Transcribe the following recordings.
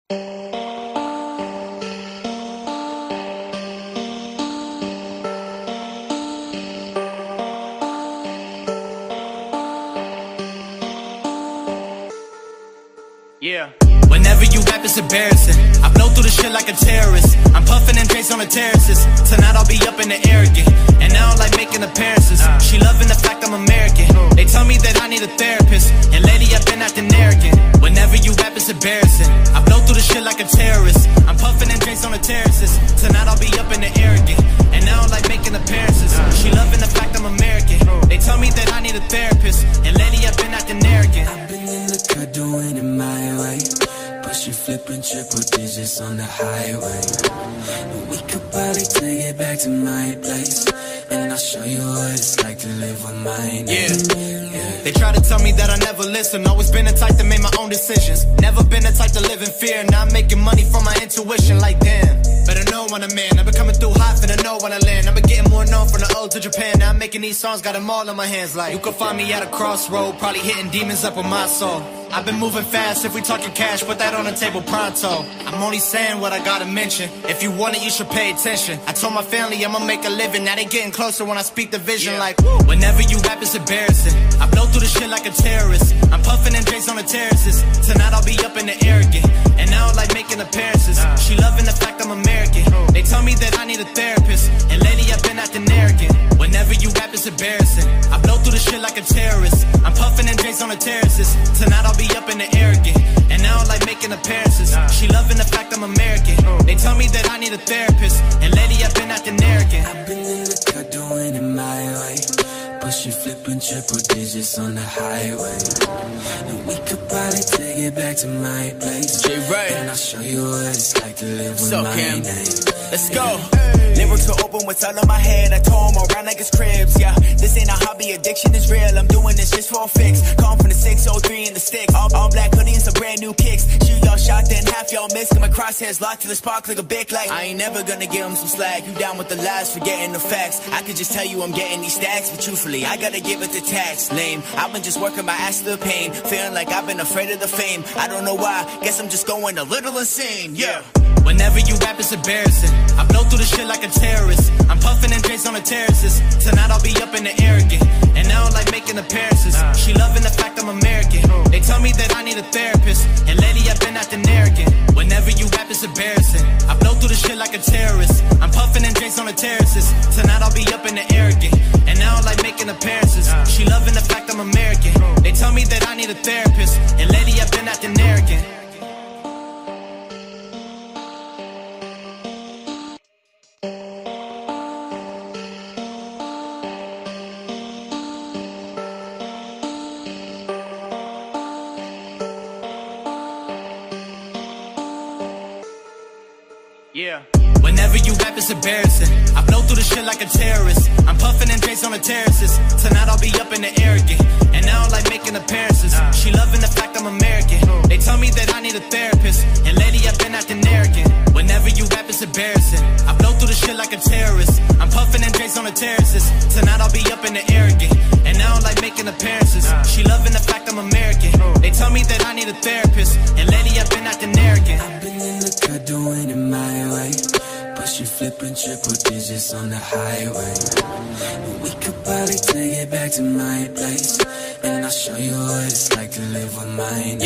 Yeah. Whenever you rap, it's embarrassing. I blow through the shit like a terrorist. I'm puffing and Drake's on the terraces. Tonight I'll be up in the air again. And I don't like making appearances. She loving the fact I'm American. They tell me that I need a therapist. And lately I've been acting arrogant. Whenever you rap, it's embarrassing. I blow through the shit like a terrorist. I'm puffing and Drake's on the terraces. Tonight I'll be up in the air again. And I don't like making appearances. She loving the fact I'm American. They tell me that I need a therapist. And lately I've been acting arrogant. I've been in the car doing it my way. Pushing, flipping triple digits on the highway. And we could probably take it back to my place. And I'll show you what it's like to live with my name. Yeah. They try to tell me that I never listen. Always been the type to make my own decisions. Never been the type to live in fear. Now I'm making money from my intuition. Like damn, better know when I'm in. I've been coming through hot, finna know when I land. I've been getting more known from the old to Japan. Now I'm making these songs, got them all in my hands. Like you can find me at a crossroad, probably hitting demons up with my soul. I've been moving fast, if we talking cash, put that on the table pronto. I'm only saying what I gotta mention. If you want it, you should pay attention. I told my family I'ma make a living. Now they getting closer when I speak the vision. Like, whenever you rap, it's embarrassing. I blow through the shit like a terrorist. I'm puffing and Drake's on the terraces. Tonight I'll be up in the air again. And I don't like making appearances. She loving the fact I'm American. They tell me that I need a therapist. And lately I've been acting arrogant. Whenever you rap, it's embarrassing. I blow through the shit like a terrorist. I'm puffing and Drake's on the terraces. Tonight I'll be up in the air again. And I don't like making appearances. She loving the fact I'm American. They tell me that I need a therapist. And lately I've been acting arrogant. I've been in the car doing it my way. Pushing, flipping triple digits on the highway. And we could probably take it back to my place. J-Ray. And I'll show you what it's like to live with my name. Let's go. Lyrics are open, what's all in my head. I tow them around like it's cribs, yeah. This ain't a hobby, addiction is real. I'm doing this just for a fix. Calling from the 603 in the sticks. All black hoodie and some brand new kicks. Shoot y'all shot, then half y'all miss. Got my crosshairs locked to the spark like a big light. I ain't never gonna give them some slack. You down with the lies, forgetting the facts. I could just tell you I'm getting these stacks, but truthfully, I gotta give it the tax. Lame, I've been just working my ass to the pain. Feeling like I've been afraid of the fame. I don't know why, guess I'm just going a little insane, yeah. Whenever you rap, it's embarrassing. I blow through the shit like a terrorist. I'm puffing and Drake's on the terraces. Tonight I'll be up in the air again. And I don't like making appearances. She loving the fact I'm American. They tell me that I need a therapist. And lately I've been acting arrogant. Whenever you rap, it's embarrassing. I blow through the shit like a terrorist. I'm puffing and Drake's on the terraces. Tonight I'll be up in the air again. And I don't like making appearances. She loving the fact I'm American. They tell me that I need a therapist. And lately I've been acting arrogant. Yeah. Whenever you rap, it's embarrassing. I blow through the shit like a terrorist. I'm puffing and Drake's on the terraces. Tonight I'll be up in the air again. And I don't like making appearances. She loving the fact I'm American. They tell me that I need a therapist. And lately I've been acting arrogant. Whenever you rap, it's embarrassing. I blow through the shit like a terrorist. I'm puffing and Drake's on the terraces. Tonight I'll be up in the air again. And I don't like making appearances. She loving the fact I'm American. They tell me that I need a therapist. And lately I've been acting arrogant. I've been in the car doing it my way. Pushing, flipping triple digits on the highway. And we could probably take it back to my place. And I'll show you what it's like to live with my name.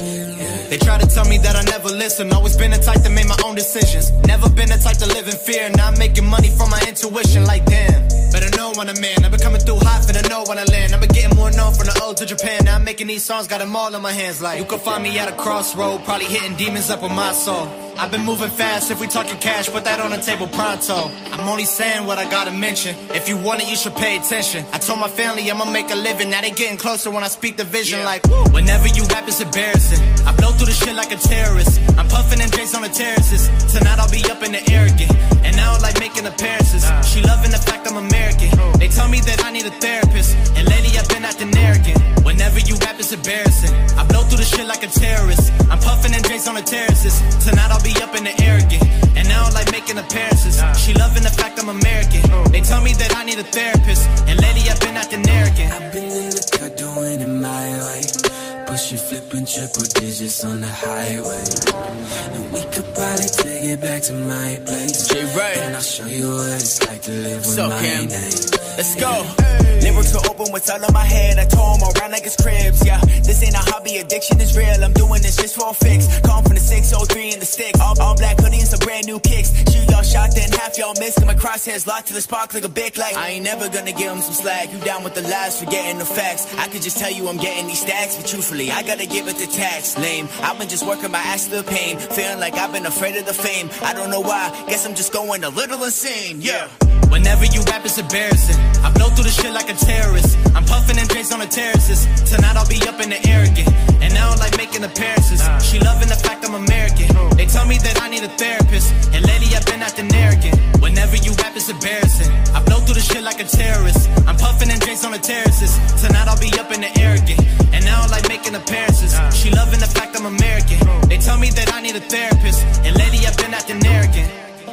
They try to tell me that I never listen. Always been the type to make my own decisions. Never been the type to live in fear. Now I'm making money from my intuition. Like damn, better know when I'm in. I've been coming through hot, finna know when I land. I've been getting more known from the old to Japan. Now I'm making these songs, got them all in my hands. Like you can find me at a crossroad, probably hitting demons up with my soul. I've been moving fast, if we talking cash, put that on the table pronto. I'm only saying what I gotta mention. If you want it, you should pay attention. I told my family I'ma make a living. Now they getting closer when I speak the vision. Like, whenever you rap, it's embarrassing. I blow through the shit like a terrorist. I'm puffing and Drake's on the terraces. Tonight I'll be up in the air again. And I don't like making appearances. She loving the fact I'm American. They tell me that I need a therapist. And lately I've been acting arrogant. Whenever you rap, it's embarrassing. I blow through the shit like a terrorist. I'm puffing and Drake's on the terraces. Tonight I'll be up in the air again. And I don't like making appearances. She loving the fact I'm American. They tell me that I need a therapist. And lately I've been acting arrogant. I've been in the car doing it my way. Pushing, flipping triple digits on the highway. to my place. J-Ray. And I'll show you what it's like to live with my name. Let's go. Lyrics are open, what's all in my head. I tow them around like it's cribs, yeah. This ain't a hobby, addiction is real. I'm doing this just for a fix. Come from the 603 in the stick. All black hoodie and some brand new kicks. Shoot y'all shot, then half y'all missed. My crosshairs locked to the spark like a big light. I ain't never gonna give them some slack. You down with the lies, forgetting the facts. I could just tell you I'm getting these stacks, but truthfully, I gotta give it the tax. Lame, I've been just working my ass to the pain. Feeling like I've been afraid of the fame. I don't know why, guess I'm just going a little insane, yeah. Whenever you rap, it's embarrassing. I blow through the shit like a terrorist. I'm puffing and J's on the terraces. Tonight I'll be up in the air again. And I don't like making appearances. She loving the fact I'm American. They tell me that I need a therapist. And lately I've been acting arrogant. Whenever you rap, it's embarrassing. I blow through the shit like a terrorist. I'm puffing and J's on the terraces. Tonight I'll be up in the air again. And I don't like making appearances. She loving the fact I'm American. They tell me that I need a therapist. And lately I've been acting arrogant.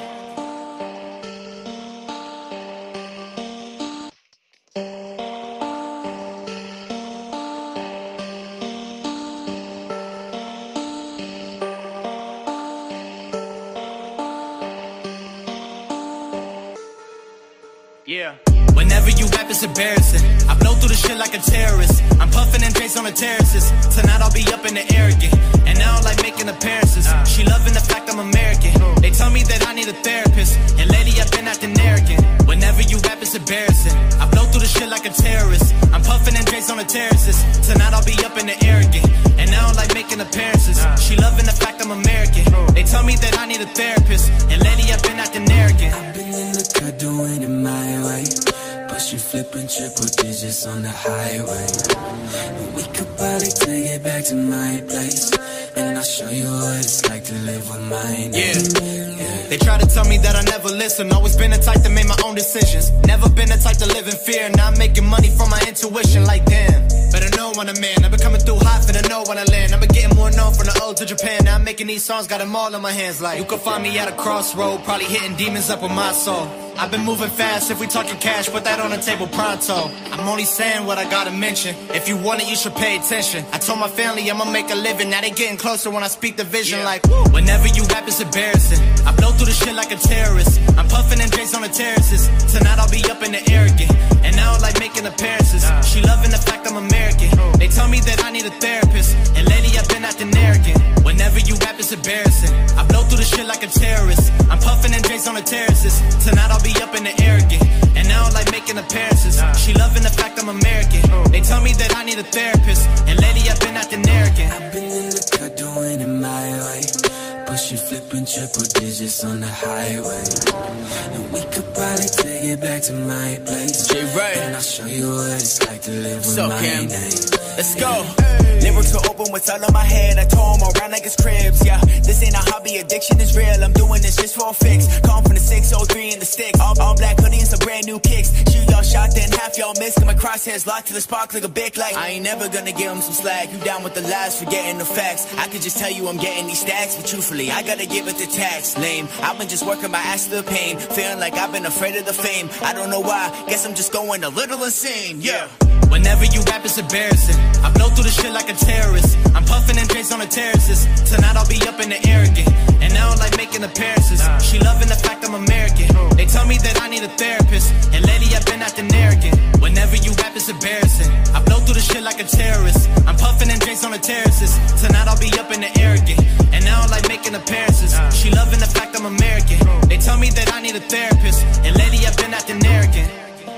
Yeah. Whenever you rap, it's embarrassing. I blow through the shit like a terrorist. I'm puffing and J's on the terraces. Tonight I'll be up in the air again. And I don't like making appearances. She loving the fact I'm American. They tell me that I need a therapist. And lately I've been acting arrogant. Whenever you rap, it's embarrassing. I blow through the shit like a terrorist. I'm puffing and J's on the terraces. Tonight I'll be up in the air again. And I don't like making appearances. She loving the fact I'm American. They tell me that I need a therapist. And lately I've been acting arrogant. I've been in the cut doing it my way. Pushing, flipping triple digits on the highway. And we could probably take it back to my place. And I'll show you what it's like to live with my name. Yeah. They try to tell me that I never listen. Always been the type to make my own decisions. Never been the type to live in fear. Now I'm making money from my intuition. Like damn, better know when I'm in. I've been coming through hot, finna know when I land. I've been getting more known from the old to Japan. Now I'm making these songs, got them all in my hands. Like you can find me at a crossroad, probably hitting demons up with my soul. I've been moving fast, if we talking cash, put that on the table pronto. I'm only saying what I gotta mention. If you want it, you should pay attention. I told my family I'ma make a living. Now they getting closer when I speak the vision. Like, woo. Whenever you rap, it's embarrassing. I blow through the shit like a terrorist. I'm puffing and J's on the terraces. Tonight I'll be up in the air again. And I don't like making appearances. She loving the fact I'm American. They tell me that I need a therapist. And lately I've been acting arrogant. Whenever you rap, it's embarrassing. I blow through the shit like a terrorist. I'm puffing and J's on the terraces. Tonight I'll be up in the air again. And I don't like making appearances. She loving the fact I'm American. They tell me that I need a therapist. And lately I've been acting arrogant. I've been in the cut doing it my way. Pushing, flipping triple digits on the highway. And we could probably take it back to my place. J-Ray. And I'll show you what it's like to live with my name. Let's go. Lyrics are open, what's all in my head. I tow them around like it's cribs, yeah. This ain't a hobby, addiction is real. I'm doing this just for a fix. Come from the 603 in the stick. All black hoodie and some brand new kicks. Shoot y'all shot, then half y'all missed. My crosshairs locked to the spark like a big light. I ain't never gonna give them some slack. You down with the lies, forgetting the facts. I could just tell you I'm getting these stacks, but truthfully, I gotta give it the tax. Lame, I've been just working my ass to the pain. Feeling like I've been afraid of the fame. I don't know why, guess I'm just going a little insane, yeah. Whenever you rap, it's embarrassing. I blow through the shit like a terrorist. I'm puffing and J's on the terraces. Tonight I'll be up in the air again. And I don't like making appearances. She loving the fact I'm American. They tell me that I need a therapist. And lately I've been acting arrogant. Whenever you rap, it's embarrassing. I blow through the shit like a terrorist. I'm puffing and J's on the terraces. Tonight I'll be up in the air again. And I don't like making appearances. She loving the fact I'm American. They tell me that I need a therapist. And lately I've been acting arrogant.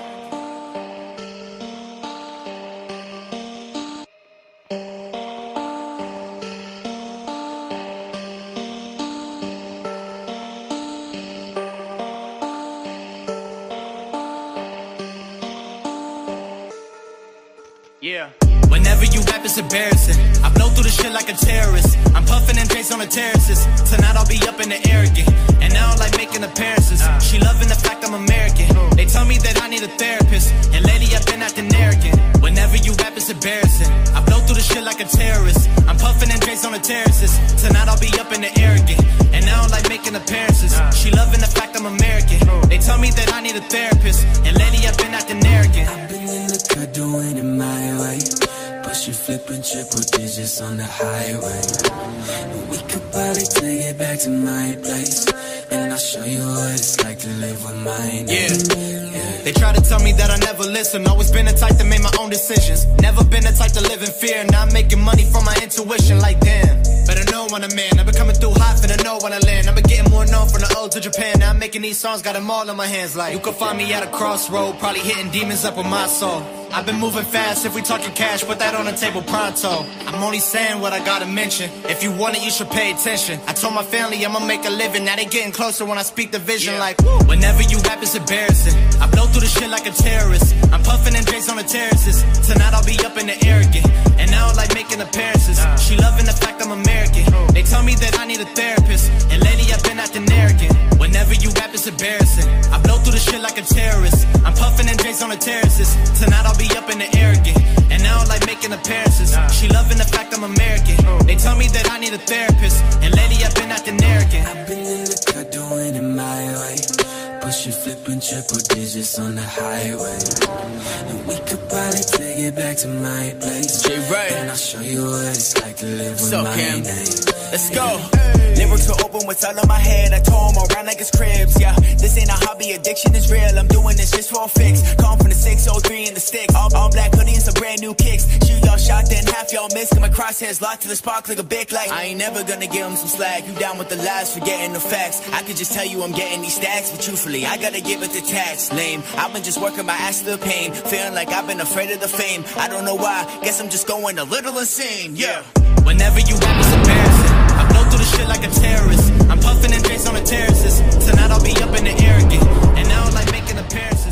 Yeah. Whenever you rap, it's embarrassing. I blow through the shit like a terrorist. I'm puffing and J's on the terraces. Tonight I'll be up in the air again. And I don't like making appearances. She loving the fact I'm American. They tell me that I need a therapist. And lately I've been acting arrogant. Whenever you rap, it's embarrassing. I blow through the shit like a terrorist. I'm puffing and J's on the terraces. Tonight I'll be up in the air again. And I don't like making appearances. She loving the fact I'm American. They tell me that I need a therapist. And lately I've been acting arrogant. I've been in the cut doing it my way. Pushing, flipping triple digits on the highway. And we could probably take it back to my place. and I'll show you what it's like to live with my name. Yeah. They try to tell me that I never listen. Always been the type to make my own decisions. Never been the type to live in fear. Now I'm making money from my intuition. Like damn, better know when I'm in. I've been coming through hot, finna know when I land. I've been getting more known from the old to Japan. Now I'm making these songs, got them all in my hands. Like you can find me at a crossroad, probably hitting demons up with my soul. I've been moving fast, if we talking cash, put that on the table pronto. I'm only saying what I gotta mention. If you want it, you should pay attention. I told my family I'ma make a living. Now they getting closer when I speak the vision. Like, woo. Whenever you rap, it's embarrassing. I blow through the shit like a terrorist. I'm puffing and drinks on the terraces. Tonight I'll be up in the air again. And now I like making appearances. She loving the fact I'm American. They tell me that I need a therapist. And lately I've been acting arrogant. Whenever you rap, it's embarrassing. I blow through the shit like a terrorist. I'm puffing and drinks on the terraces. Tonight I'll be up in the air again. And now I like making appearances. She loving the fact I'm American. They tell me that I need a therapist. And lately I've been acting arrogant. I've been in the cut doing it my way. Pushing, flipping triple digits on the highway. And we could probably take it back to my place. And I'll show you what it's like to live with my name. Let's go. Lyrics are open, what's all in my head. I tow them around like it's cribs, yeah. This ain't a hobby, addiction is real. I'm doing this just for a fix. Calm from the 603 in the sticks. All black hoodie and some brand new kicks. Shoot y'all shot, then half y'all missed. Got my crosshairs locked to the spark like a big light. I ain't never gonna give them some slack. You down with the lies, forgetting the facts. I could just tell you I'm getting these stacks, but truthfully, I gotta give it the tax. Lame, I've been just working my ass to the pain. Feeling like I've been afraid of the fame. I don't know why, guess I'm just going a little insane, yeah. Whenever you rap, it's embarrassing. I blow through the shit like a terrorist. I'm puffing and drinks on the terraces. Tonight I'll be up in the air again. And now I like making appearances.